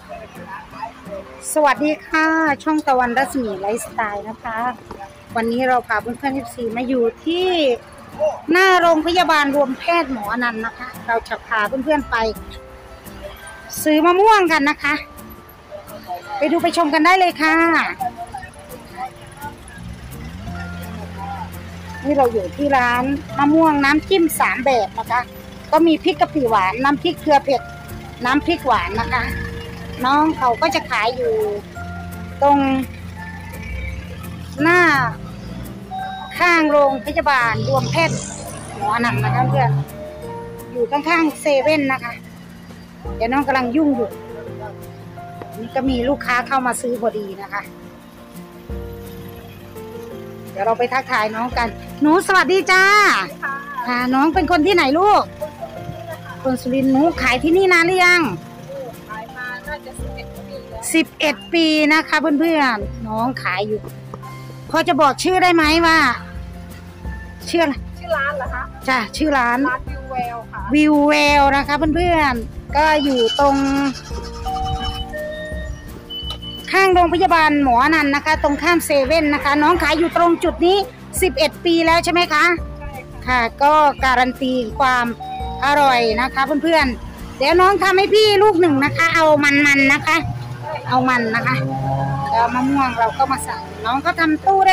สวัสดีค่ะช่องตะวันรัศมีไลฟ์สไตล์นะคะวันนี้เราพาเพื่อนๆ FC มาอยู่ที่หน้าโรงพยาบาลรวมแพทย์หมออนันต์นะคะเราจะพาเพื่อนๆไปซื้อมะม่วงกันนะคะไปดูไปชมกันได้เลยค่ะนี่เราอยู่ที่ร้านมะม่วงน้ำจิ้ม3แบบนะคะก็มีพริกกะปิหวานน้ำพริกเกลือเผ็ดน้ำพริกหวานนะคะน้องเขาก็จะขายอยู่ตรงหน้าข้างโรงพยาบาลรวมแพทย์หมออนันต์นะคะเพื่อนอยู่ข้างๆเซเว่นนะคะเดี๋ยวน้องกำลังยุ่งอยู่นี่ก็มีลูกค้าเข้ามาซื้อพอดีนะคะเดี๋ยวเราไปทักทายน้องกันหนูสวัสดีจ้าค่ะน้องเป็นคนที่ไหนลูกคนสุรินทร์หนูขายที่นี่นานหรือยังขายมาน่าจะ 11 ปีนะคะเพื่อนๆน้องขายอยู่พอจะบอกชื่อได้ไหมว่าชื่ออะไรชื่อร้านเหรอคะจ้ะชื่อร้านวิวแววค่ะวิวแววนะคะเพื่อนๆก็อยู่ตรงข้างโรงพยาบาลหมออนันต์นะคะตรงข้ามเซเว่นนะคะน้องขายอยู่ตรงจุดนี้11 ปีแล้วใช่ไหมคะใช่ค่ะก็การันตีความอร่อยนะคะเพื่อนๆเดี๋ยวน้องทำให้พี่ลูกหนึ่งนะคะเอามันนะคะเอามันนะคะแล้วมะม่วงเราก็มาสั่งน้องก็ทำตู้ได้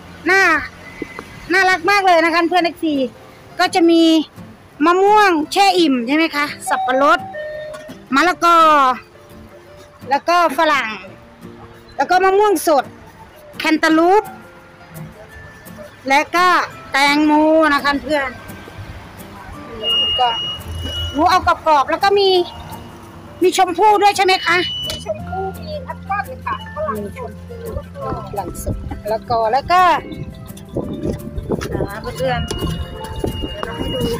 น่ารักมากเลยนะคะเพื่อนๆ FCก็จะมีมะม่วงแช่อิ่มใช่ไหมคะสับปะรดมะละกอแล้วก็ฝรั่งแล้วก็มะม่วงสดแคนตาลูปและก็แตงโมนะคะเพื่อนก็หนูเอากรอบๆแล้วก็มีชมพู่ด้วยใช่ไหมคะมีชมพู่มีแอปเปิ้ลค่ะมีชมพู่หลังสุดแล้วก็เพื่อนเราให้ดู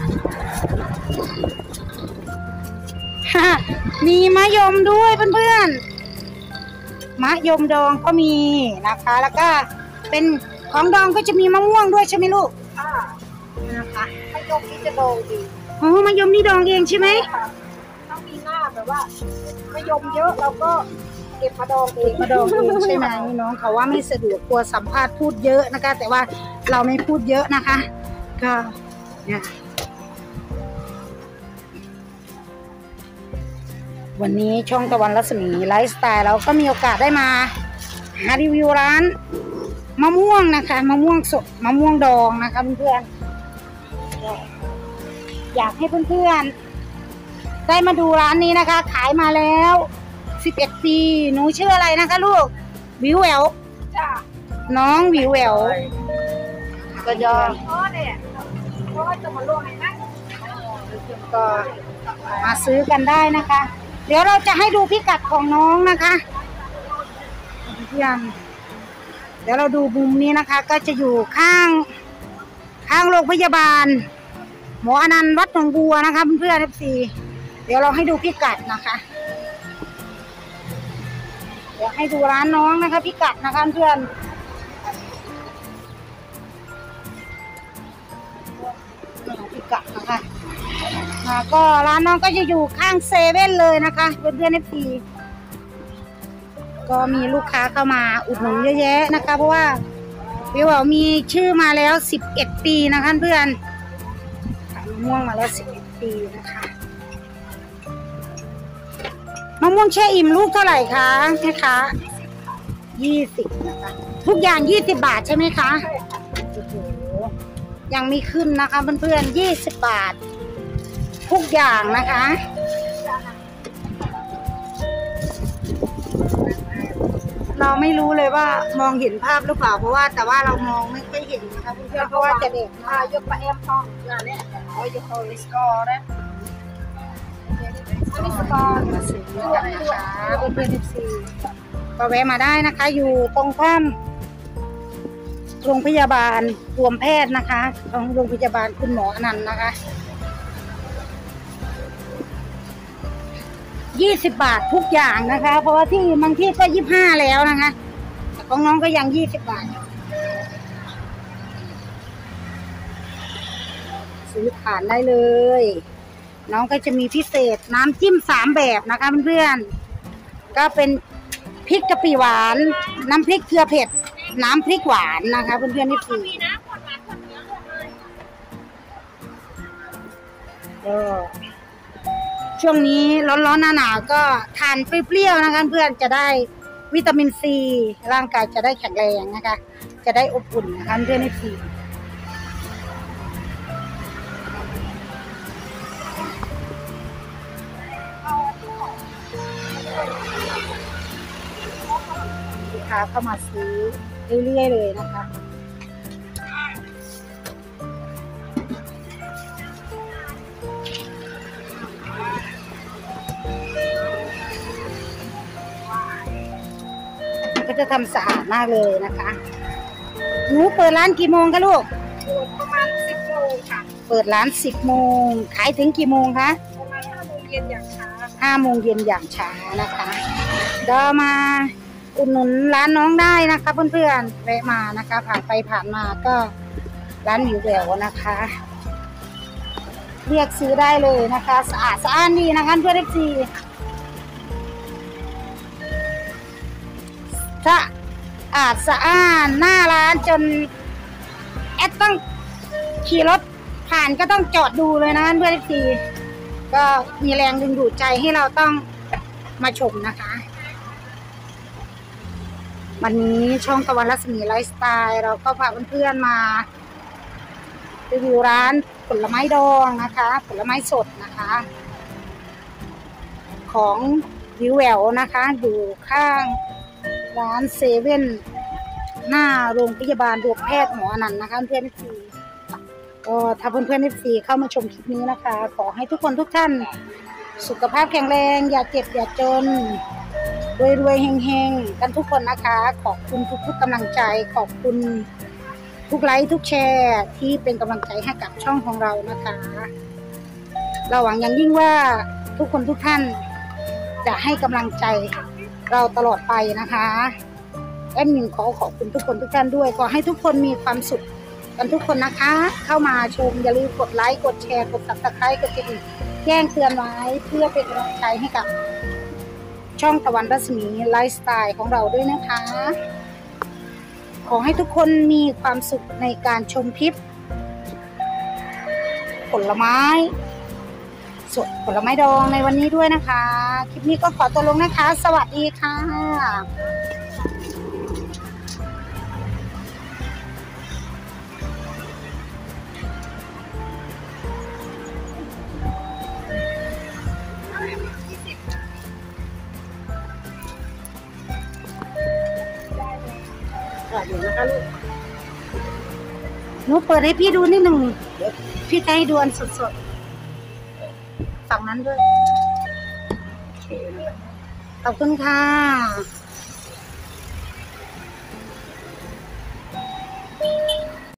มีมะยมด้วยเพื่อนๆมะยมดองก็มีนะคะแล้วก็เป็นของดองก็จะมีมะม่วงด้วยใช่ไหมลูกค่ะนะคะมะยมนี่จะดองดีอ๋อมะยมนี่ดองเองใช่ไหมต้องมีหน้าแบบว่ามะยมเยอะเราก็เก็บมาดองเองใช่ไหมน้องเขาว่าไม่สะดวกกลัวสัมภาษณ์พูดเยอะนะคะแต่ว่าเราไม่พูดเยอะนะคะก็เนี่ยวันนี้ช่องตะวันรัศมีไลฟ์สไตล์เราก็มีโอกาสได้มาหารีวิวร้านมะม่วงนะคะมะม่วงสดมะม่วงดองนะคะเพื่อนๆอยากให้เพื่อนๆได้มาดูร้านนี้นะคะขายมาแล้ว11 ปีหนูชื่ออะไรนะคะลูกวิวแววจ้าน้องวิวแววก็ยอมเนี่ยเพราะว่าจะมาลวกให้นะก็มาซื้อกันได้นะคะเดี๋ยวเราจะให้ดูพิกัดของน้องนะคะเพื่อนเดี๋ยวเราดูมุมนี้นะคะก็จะอยู่ข้างโรงพยาบาลหมออนันต์วัดหนองบัวนะคะเพื่อนๆ FCเดี๋ยวเราให้ดูพิกัดนะคะเดี๋ยวให้ดูร้านน้องนะคะพิกัดนะคะเพื่อนพิกัดนะคะก็ร้านน้องก็จะอยู่ข้างเซเว่นเลยนะคะเพื่อนๆ FCก็มีลูกค้าเข้ามาอุดหนุนเยอะแยะนะคะเพราะว่าวิวมีชื่อมาแล้ว11 ปีนะคะเพื่อนขายมะม่วงมาแล้ว11 ปีนะคะมะม่วงแช่อิ่มลูกเท่าไหร่คะแม่คะ20นะคะทุกอย่าง20 บาทใช่ไหมคะโอ้โหยังไม่ขึ้นนะคะเพื่อนๆ20 บาททุกอย่างนะคะเราไม่รู้เลยว่ามองเห็นภาพหรือเปล่าเพราะว่าแต่ว่าเรามองไม่ค่อยเห็นนะคะเพื่อนๆเพราะว่าจะเด็กยกปลาแอมทองเนี่ยยกเอาสกอร์นะอันนี้สกอร์มาซื้อกันนะคะเพื่อนๆ FCก็แวะมาได้นะคะอยู่ตรงข้ามโรงพยาบาลรวมแพทย์นะคะของโรงพยาบาลคุณหมออนันต์นะคะ20 บาททุกอย่างนะคะเพราะว่าที่บางที่ก็25แล้วนะคะแต่ของน้องก็ยัง20 บาทซื้อผ่านได้เลยน้องก็จะมีพิเศษน้ำจิ้ม3แบบนะคะเพื่อนๆก็เป็นพริกกะปิหวาน น้ำพริกเกลือเผ็ด น้ำพริกหวานนะคะเพื่อนๆที่สี่ช่วงนี้ร้อนๆหนาวๆก็ทานเปรี้ยวๆนะคะเพื่อนจะได้วิตามินซีร่างกายจะได้แข็งแรงนะคะจะได้อบอุ่นนะคะเพื่อนที่สี่ลูกค้าเข้ามาซื้อเรื่อยๆเลยนะคะก็จะทำสะอาดมากเลยนะคะหนูเปิดร้านกี่โมงคะลูกประมาณ10 โมงค่ะเปิดร้าน10 โมงขายถึงกี่โมงคะประมาณ5 โมงเย็นอย่างช้า 5 โมงเย็นอย่างช้านะคะก็มาอุดหนุนร้านน้องได้นะคะเพื่อนๆแวะมานะคะผ่านไปผ่านมาก็ร้านอยู่แถวนะคะเรียกซื้อได้เลยนะคะสะอาดสะอ้านดีนะคะเพื่อนเอฟซีสะอาดสะอ้านหน้าร้านจนแอดต้องขี่รถผ่านก็ต้องจอดดูเลยนะเพื่อนเอฟซีก็มีแรงดึงดูดใจให้เราต้องมาชมนะคะวันนี้ช่องตะวันรัศมีไลฟ์สไตล์เราก็พาเพื่อนๆมารีวิวร้านผลไม้ดองนะคะผลไม้สดนะคะของวิวแววนะคะอยู่ข้างร้านเซเว่นหน้าโรงพยาบาลรวมแพทย์หมออนันต์นะคะเพื่อนๆทีก็ถ้าเพื่อนๆทีเข้ามาชมคลิปนี้นะคะขอให้ทุกคนทุกท่านสุขภาพแข็งแรงอย่าเจ็บอย่าจนรวยๆเฮงๆกันทุกคนนะคะขอบคุณทุกๆกำลังใจขอบคุณทุกไลค์ทุกแชร์ที่เป็นกำลังใจให้กับช่องของเรานะคะเราหวังอย่างยิ่งว่าทุกคนทุกท่านจะให้กำลังใจเราตลอดไปนะคะแอดมินขอบคุณทุกคนทุกท่านด้วยขอให้ทุกคนมีความสุขกันทุกคนนะคะเข้ามาชมอย่าลืมกดไลค์กดแชร์กดSubscribeกดกระดิ่งแจ้งเตือนไว้เพื่อเป็นกำลังใจให้กับช่องตะวันรัศมีไลฟ์สไตล์ของเราด้วยนะคะขอให้ทุกคนมีความสุขในการชมคลิปผลไม้สดผลไม้ดองในวันนี้ด้วยนะคะคลิปนี้ก็ขอตัวลงนะคะสวัสดีค่ะเดี๋ยวนะคะลูกหนูเปิดให้พี่ดูนิดหนึ่งเดี๋ยวพี่จะให้ดูอันสดๆฝั่งนั้นด้วยขอบคุณค่ะ